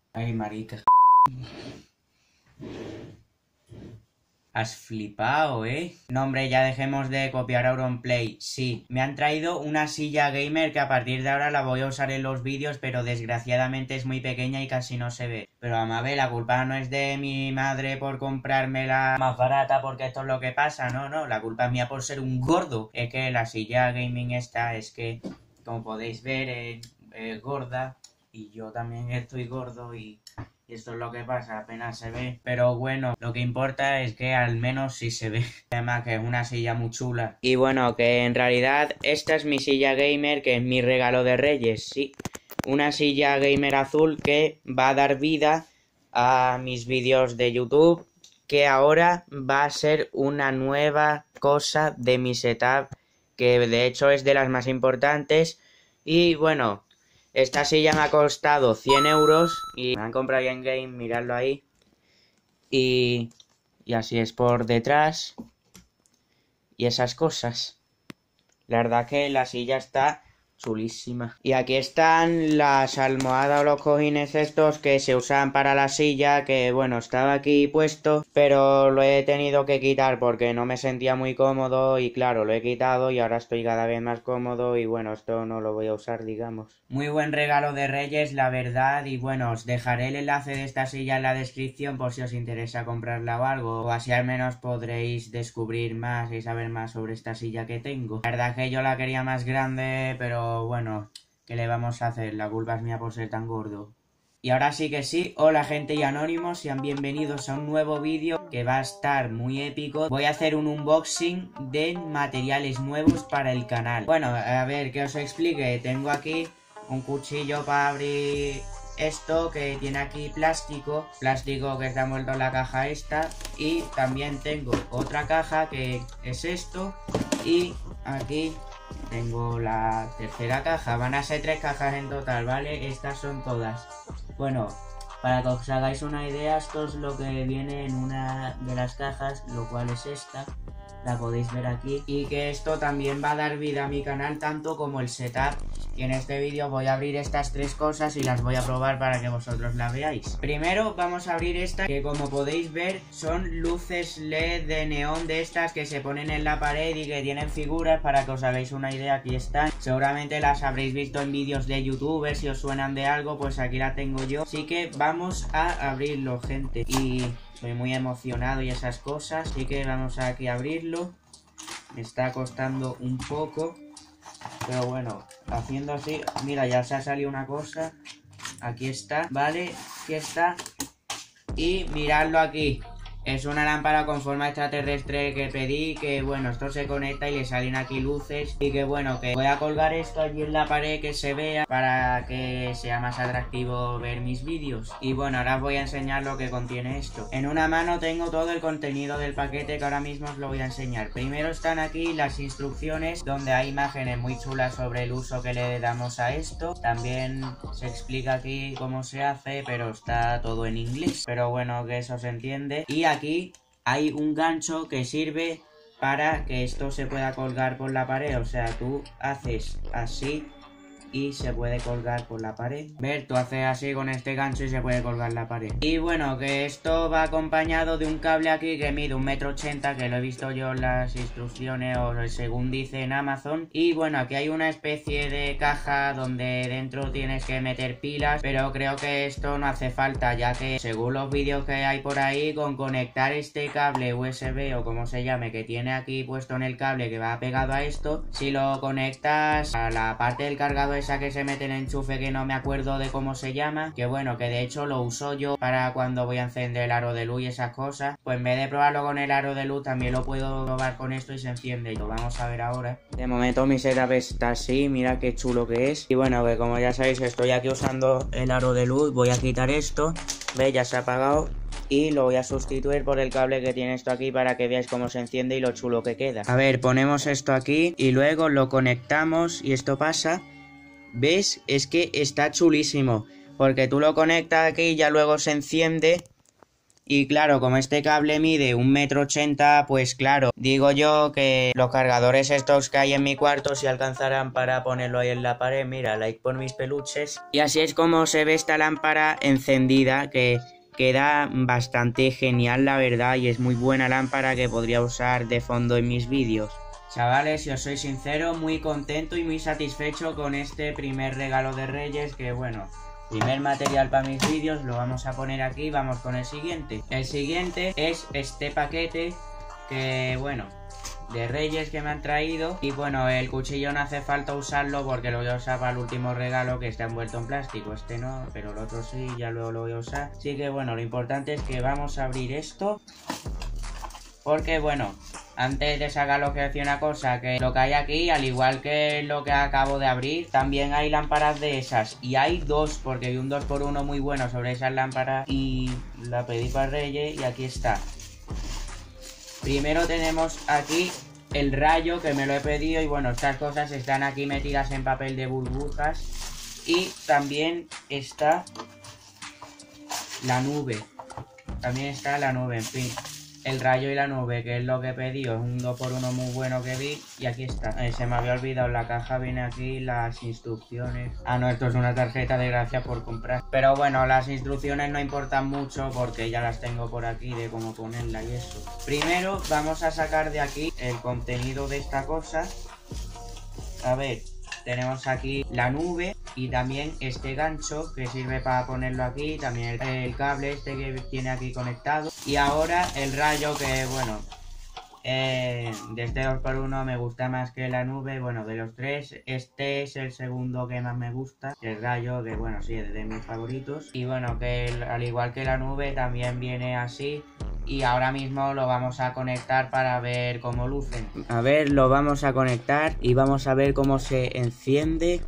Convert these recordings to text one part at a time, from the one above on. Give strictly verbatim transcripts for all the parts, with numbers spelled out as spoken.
Ay, marica. Has flipado, ¿eh? No, hombre, ya dejemos de copiar Auronplay. Sí, me han traído una silla gamer que a partir de ahora la voy a usar en los vídeos, pero desgraciadamente es muy pequeña y casi no se ve. Pero Amabel, la culpa no es de mi madre por comprármela más barata, porque esto es lo que pasa. No, no, la culpa es mía por ser un gordo. Es que la silla gaming esta es que, como podéis ver, es, es gorda. Y yo también estoy gordo y... Y esto es lo que pasa, apenas se ve. Pero bueno, lo que importa es que al menos sí se ve. Además que es una silla muy chula. Y bueno, que en realidad esta es mi silla gamer, que es mi regalo de Reyes, sí. Una silla gamer azul que va a dar vida a mis vídeos de YouTube, que ahora va a ser una nueva cosa de mi setup, que de hecho es de las más importantes. Y bueno... Esta silla me ha costado cien euros y me han comprado ya en game, miradlo ahí. Y, y así es por detrás. Y esas cosas. La verdad que la silla está chulísima. Y aquí están las almohadas o los cojines estos que se usan para la silla, que bueno, estaba aquí puesto, pero lo he tenido que quitar porque no me sentía muy cómodo y claro, lo he quitado y ahora estoy cada vez más cómodo y bueno, esto no lo voy a usar, digamos. Muy buen regalo de Reyes, la verdad, y bueno, os dejaré el enlace de esta silla en la descripción por si os interesa comprarla o algo, o así al menos podréis descubrir más y saber más sobre esta silla que tengo. La verdad que yo la quería más grande, pero bueno, ¿qué le vamos a hacer? La culpa es mía por ser tan gordo. Y ahora sí que sí, hola gente y anónimos, sean bienvenidos a un nuevo vídeo que va a estar muy épico. Voy a hacer un unboxing de materiales nuevos para el canal. Bueno, a ver, que os explique, tengo aquí un cuchillo para abrir esto que tiene aquí plástico, plástico que está envuelto en la caja esta, y también tengo otra caja que es esto, y aquí tengo la tercera caja. Van a ser tres cajas en total, ¿vale? Estas son todas. Bueno, para que os hagáis una idea, esto es lo que viene en una de las cajas, lo cual es esta. La podéis ver aquí. Y que esto también va a dar vida a mi canal, tanto como el setup. Y en este vídeo voy a abrir estas tres cosas y las voy a probar para que vosotros la veáis. Primero vamos a abrir esta, que como podéis ver son luces L E D de neón de estas que se ponen en la pared y que tienen figuras. Para que os hagáis una idea, aquí están. Seguramente las habréis visto en vídeos de youtubers, si os suenan de algo, pues aquí la tengo yo. Así que vamos a abrirlo, gente. Y soy muy emocionado y esas cosas, así que vamos aquí a abrirlo. Me está costando un poco, pero bueno, haciendo así, mira, ya se ha salido una cosa. Aquí está, vale, aquí está. Y miradlo aquí. Es una lámpara con forma extraterrestre que pedí, que bueno, esto se conecta y le salen aquí luces. Y que bueno, que voy a colgar esto allí en la pared que se vea para que sea más atractivo ver mis vídeos. Y bueno, ahora os voy a enseñar lo que contiene esto. En una mano tengo todo el contenido del paquete que ahora mismo os lo voy a enseñar. Primero están aquí las instrucciones, donde hay imágenes muy chulas sobre el uso que le damos a esto. También se explica aquí cómo se hace, pero está todo en inglés. Pero bueno, que eso se entiende. Y aquí hay un gancho que sirve para que esto se pueda colgar por la pared. O sea, tú haces así y se puede colgar por la pared. Ver, tú haces así con este gancho y se puede colgar la pared. Y bueno, que esto va acompañado de un cable aquí que mide un metro ochenta, que lo he visto yo en las instrucciones o según dice en Amazon. Y bueno, aquí hay una especie de caja donde dentro tienes que meter pilas, pero creo que esto no hace falta, ya que según los vídeos que hay por ahí, con conectar este cable U S B o como se llame, que tiene aquí puesto en el cable que va pegado a esto, si lo conectas a la parte del cargador esa que se mete en el enchufe, que no me acuerdo de cómo se llama, que bueno, que de hecho lo uso yo para cuando voy a encender el aro de luz y esas cosas, pues en vez de probarlo con el aro de luz también lo puedo probar con esto y se enciende. Y lo vamos a ver ahora. De momento mi setup está así, mira qué chulo que es. Y bueno, que como ya sabéis estoy aquí usando el aro de luz. Voy a quitar esto, ve, ya se ha apagado. Y lo voy a sustituir por el cable que tiene esto aquí para que veáis cómo se enciende y lo chulo que queda. A ver, ponemos esto aquí y luego lo conectamos y esto pasa. ¿Ves? Es que está chulísimo, porque tú lo conectas aquí y ya luego se enciende Y claro, como este cable mide un metro ochenta, pues claro, digo yo que los cargadores estos que hay en mi cuarto si alcanzarán para ponerlo ahí en la pared. Mira, like por mis peluches. Y así es como se ve esta lámpara encendida, que queda bastante genial la verdad, y es muy buena lámpara que podría usar de fondo en mis vídeos. Chavales, si os soy sincero, muy contento y muy satisfecho con este primer regalo de Reyes, que bueno, primer material para mis vídeos, lo vamos a poner aquí. Vamos con el siguiente. El siguiente es este paquete que, bueno, de Reyes que me han traído. Y bueno, el cuchillo no hace falta usarlo porque lo voy a usar para el último regalo, que está envuelto en plástico. Este no, pero el otro sí, ya luego lo voy a usar. Así que bueno, lo importante es que vamos a abrir esto. Porque bueno, antes de sacar lo que decía una cosa, que lo que hay aquí, al igual que lo que acabo de abrir, también hay lámparas de esas. Y hay dos, porque vi un dos por uno muy bueno sobre esas lámparas y la pedí para Reyes y aquí está. Primero tenemos aquí el rayo, que me lo he pedido, y bueno, estas cosas están aquí metidas en papel de burbujas. Y también está la nube. También está la nube, en fin. El rayo y la nube, que es lo que he pedido, es un dos por uno muy bueno que vi. Y aquí está, eh, se me había olvidado, en la caja viene aquí las instrucciones. Ah no, esto es una tarjeta de gracias por comprar. Pero bueno, las instrucciones no importan mucho porque ya las tengo por aquí de cómo ponerla y eso. Primero vamos a sacar de aquí el contenido de esta cosa. A ver, tenemos aquí la nube y también este gancho que sirve para ponerlo aquí, también el, el cable este que tiene aquí conectado, y ahora el rayo, que bueno, eh, de este dos por uno me gusta más que la nube. Bueno, de los tres este es el segundo que más me gusta, el rayo, que bueno, sí, es de mis favoritos. Y bueno, que el, al igual que la nube también viene así. Y ahora mismo lo vamos a conectar para ver cómo lucen. A ver, lo vamos a conectar y vamos a ver cómo se enciende.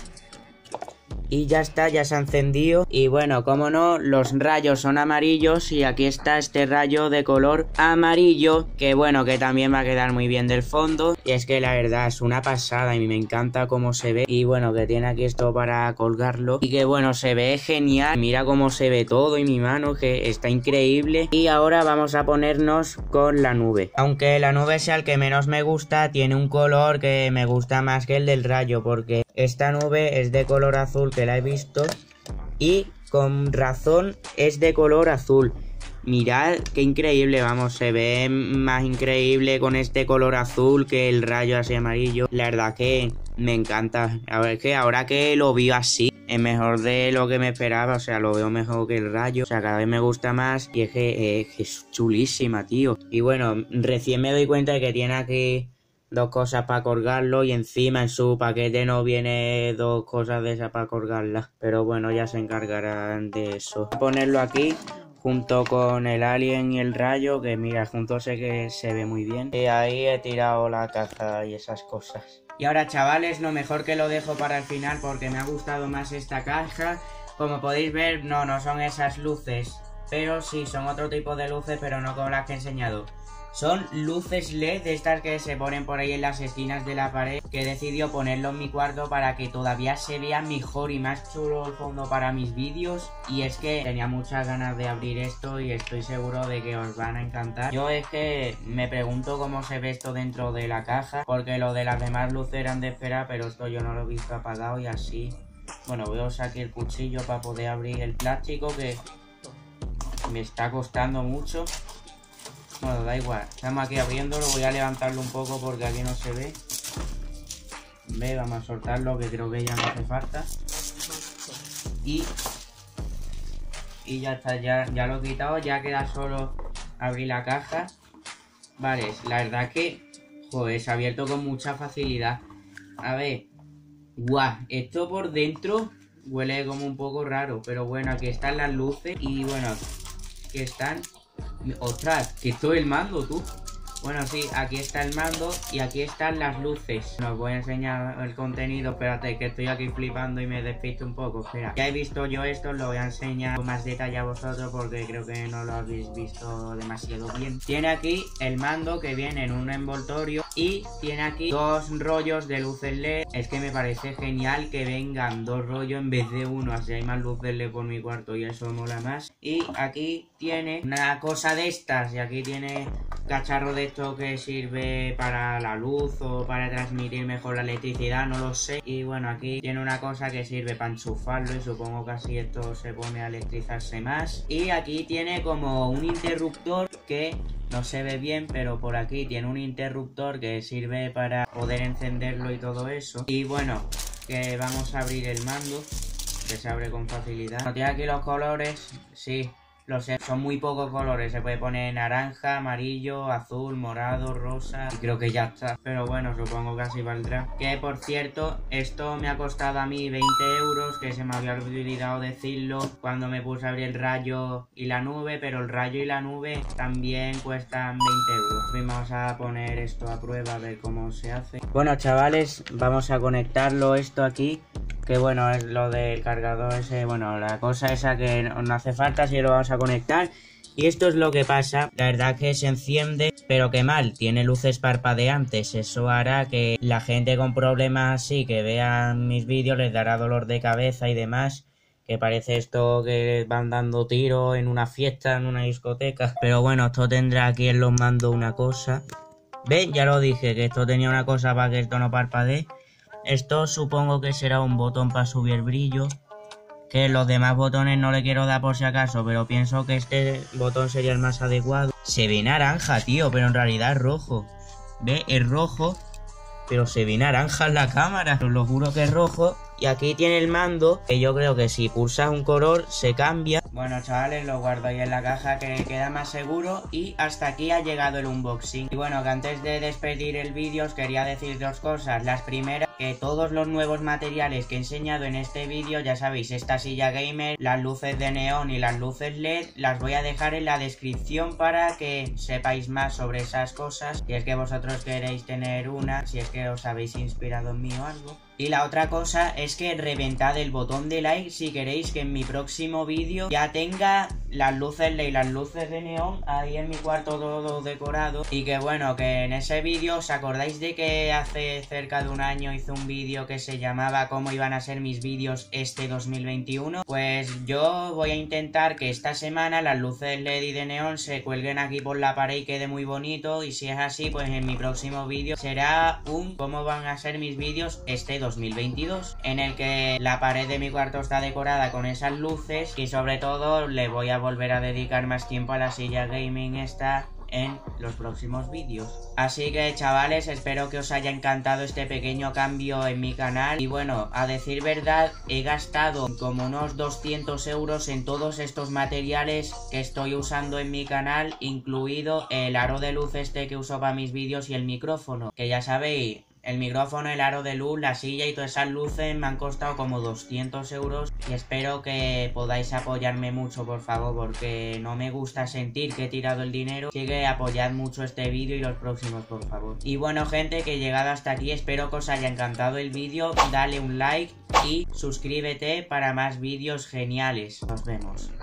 Y ya está, ya se ha encendido. Y bueno, como no, los rayos son amarillos. Y aquí está este rayo de color amarillo, que bueno, que también va a quedar muy bien del fondo. Y es que la verdad es una pasada y me encanta cómo se ve. Y bueno, que tiene aquí esto para colgarlo. Y que bueno, se ve genial. Mira cómo se ve todo y mi mano, que está increíble. Y ahora vamos a ponernos con la nube. Aunque la nube sea el que menos me gusta, tiene un color que me gusta más que el del rayo, porque esta nube es de color azul, que la he visto, y con razón es de color azul. Mirad qué increíble, vamos, se ve más increíble con este color azul que el rayo así amarillo. La verdad que me encanta. A ver, que ahora que lo veo así es mejor de lo que me esperaba, o sea, lo veo mejor que el rayo, o sea, cada vez me gusta más. Y es que, eh, que es chulísima, tío. Y bueno, recién me doy cuenta de que tiene aquí dos cosas para colgarlo, y encima en su paquete no viene dos cosas de esas para colgarlas. Pero bueno, ya se encargarán de eso. Voy a ponerlo aquí junto con el alien y el rayo, que mira, juntos sé que se ve muy bien. Y ahí he tirado la caja y esas cosas. Y ahora, chavales, lo mejor que lo dejo para el final porque me ha gustado más esta caja. Como podéis ver, no, no son esas luces, pero sí, son otro tipo de luces, pero no como las que he enseñado. Son luces L E D de estas que se ponen por ahí en las esquinas de la pared, que he decidido ponerlo en mi cuarto para que todavía se vea mejor y más chulo el fondo para mis vídeos. Y es que tenía muchas ganas de abrir esto y estoy seguro de que os van a encantar. Yo es que me pregunto cómo se ve esto dentro de la caja, porque lo de las demás luces eran de esperar, pero esto yo no lo he visto apagado y así. Bueno, voy a usar aquí el cuchillo para poder abrir el plástico, que me está costando mucho. Bueno, da igual, estamos aquí abriéndolo, voy a levantarlo un poco porque aquí no se ve. Ve, vamos a soltarlo, que creo que ya no hace falta. Y, y ya está, ya, ya lo he quitado, ya queda solo abrir la caja. Vale, la verdad que, joder, se ha abierto con mucha facilidad. A ver, guau, esto por dentro huele como un poco raro, pero bueno, aquí están las luces y bueno, aquí están. Ostras, que esto es el mando, tú. Bueno, sí, aquí está el mando y aquí están las luces. Os voy a enseñar el contenido. Espérate, que estoy aquí flipando y me despisto un poco. Espera, ya he visto yo esto, lo voy a enseñar con más detalle a vosotros porque creo que no lo habéis visto demasiado bien. Tiene aquí el mando que viene en un envoltorio y tiene aquí dos rollos de luces L E D. Es que me parece genial que vengan dos rollos en vez de uno, así hay más luces L E D por mi cuarto y eso mola más. Y aquí tiene una cosa de estas y aquí tiene cacharro de esto que sirve para la luz o para transmitir mejor la electricidad, no lo sé. Y bueno, aquí tiene una cosa que sirve para enchufarlo y supongo que así esto se pone a electrizarse más. Y aquí tiene como un interruptor que no se ve bien, pero por aquí tiene un interruptor que sirve para poder encenderlo y todo eso. Y bueno, que vamos a abrir el mando, que se abre con facilidad. No tiene aquí los colores, sí. Lo sé, son muy pocos colores, se puede poner naranja, amarillo, azul, morado, rosa y creo que ya está. Pero bueno, supongo que así valdrá. Que por cierto, esto me ha costado a mí veinte euros, que se me había olvidado decirlo cuando me puse a abrir el rayo y la nube, pero el rayo y la nube también cuestan veinte euros. Vamos a poner esto a prueba a ver cómo se hace. Bueno chavales, vamos a conectarlo esto aquí. Que bueno, es lo del cargador ese, bueno, la cosa esa que no hace falta si lo vamos a conectar. Y esto es lo que pasa, la verdad que se enciende, pero que mal, tiene luces parpadeantes. Eso hará que la gente con problemas así, que vean mis vídeos, les dará dolor de cabeza y demás. Que parece esto que van dando tiros en una fiesta, en una discoteca. Pero bueno, esto tendrá aquí en los mandos una cosa. ¿Ven? Ya lo dije, que esto tenía una cosa para que esto no parpadee. Esto supongo que será un botón para subir brillo. Que los demás botones no le quiero dar por si acaso, pero pienso que este botón sería el más adecuado. Se ve naranja, tío, pero en realidad es rojo. ¿Ve? Es rojo, pero se ve naranja en la cámara. Os lo juro que es rojo. Y aquí tiene el mando, que yo creo que si pulsas un color se cambia. Bueno chavales, lo guardo ahí en la caja que queda más seguro. Y hasta aquí ha llegado el unboxing. Y bueno, que antes de despedir el vídeo os quería decir dos cosas. Las primeras, que todos los nuevos materiales que he enseñado en este vídeo, ya sabéis, esta silla gamer, las luces de neón y las luces L E D, las voy a dejar en la descripción para que sepáis más sobre esas cosas. Si es que vosotros queréis tener una, si es que os habéis inspirado en mí o algo. Y la otra cosa es que reventad el botón de like si queréis que en mi próximo vídeo ya tenga las luces L E D y las luces de neón ahí en mi cuarto todo decorado. Y que bueno, que en ese vídeo, ¿os acordáis de que hace cerca de un año hice un vídeo que se llamaba cómo iban a ser mis vídeos este dos mil veintiuno? Pues yo voy a intentar que esta semana las luces L E D y de neón se cuelguen aquí por la pared y quede muy bonito. Y si es así, pues en mi próximo vídeo será un cómo van a ser mis vídeos este dos mil veintidós, en el que la pared de mi cuarto está decorada con esas luces y sobre todo le voy a volver a dedicar más tiempo a la silla gaming esta en los próximos vídeos. Así que chavales, espero que os haya encantado este pequeño cambio en mi canal. Y bueno, a decir verdad, he gastado como unos doscientos euros en todos estos materiales que estoy usando en mi canal, incluido el aro de luz este que uso para mis vídeos y el micrófono, que ya sabéis, el micrófono, el aro de luz, la silla y todas esas luces me han costado como doscientos euros. Y espero que podáis apoyarme mucho, por favor, porque no me gusta sentir que he tirado el dinero. Así que apoyad mucho este vídeo y los próximos, por favor. Y bueno, gente, que he llegado hasta aquí, espero que os haya encantado el vídeo. Dale un like y suscríbete para más vídeos geniales. Nos vemos.